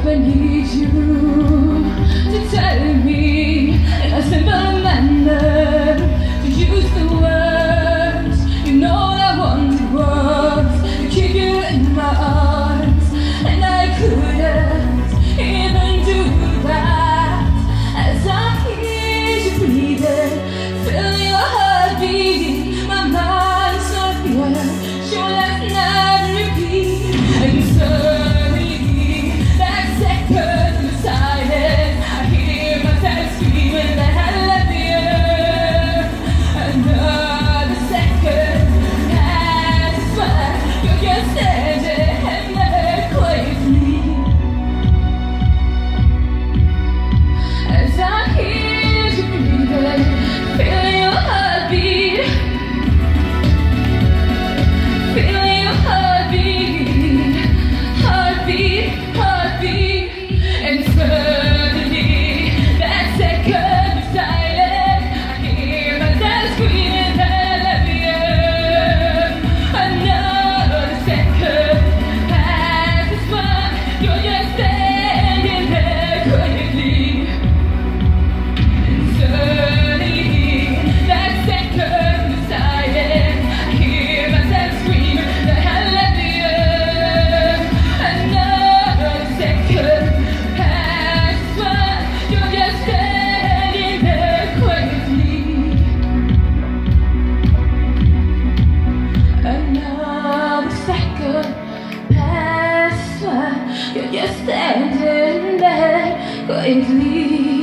I need you to tell me in a simple manner to use the words. You know what I wanted was to keep you in my arms, and I couldn't even do that. As I hear you breathing, feel your heart beating, my mind's not here, sure let's never repeat. And suddenly that second of silence, I hear myself screaming that I love you. Another second passes by, you're just standing there quietly. As I hear you breathing, feel your heartbeat, feel your heartbeat, heartbeat, heartbeat. And suddenly, that second of silence, I hear myself screaming that I love you. Another second passes by, you're just standing there quietly. And suddenly, that second of silence, I hear myself screaming that I love you. Another second passes by, you're just standing there quietly. Another second passes by, you're just standing there quietly.